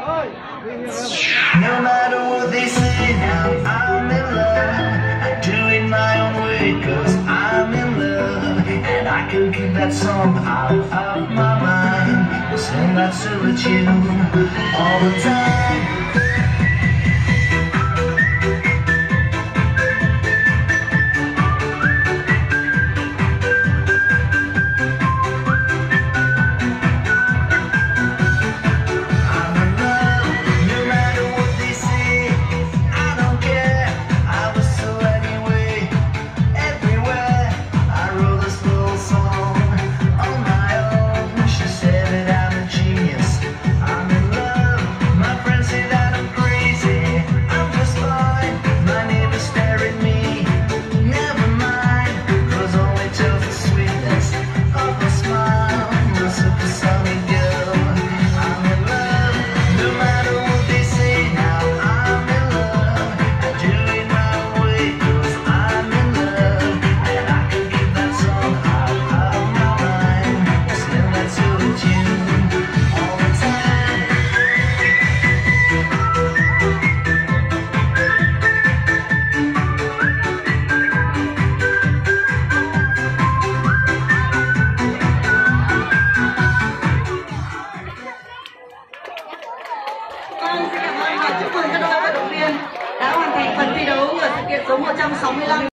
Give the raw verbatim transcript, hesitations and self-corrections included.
No matter what they say now, I'm in love. Doing my own way, cause I'm in love. And I can keep that song out of my mind. Sing that solitude all the time.